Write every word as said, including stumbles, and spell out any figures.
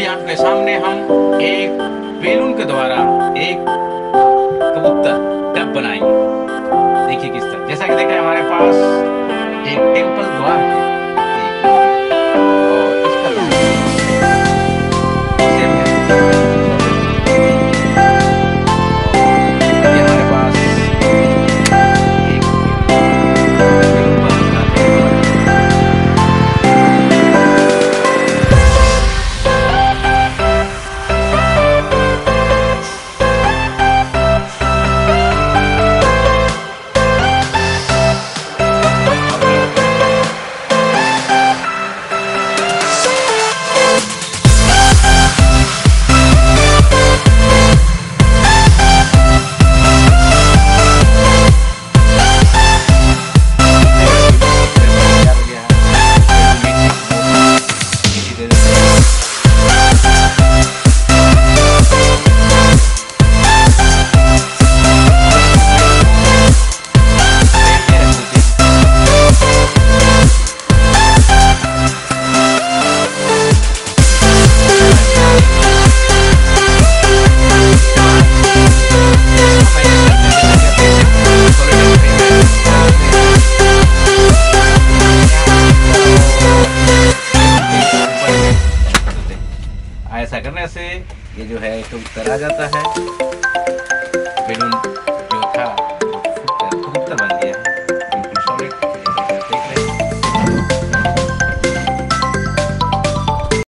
अभी आपके सामने हम एक बेलून के द्वारा एक कबूतर टब बनाएंगे। देखिए किस तरह, जैसा कि देखें हमारे पास एक टेम्पल द्वार है और इसका सेम है। ये हमारे पास एक बेलून बनाना है। ऐसा करने से ये जो है कबूतर आ जाता है।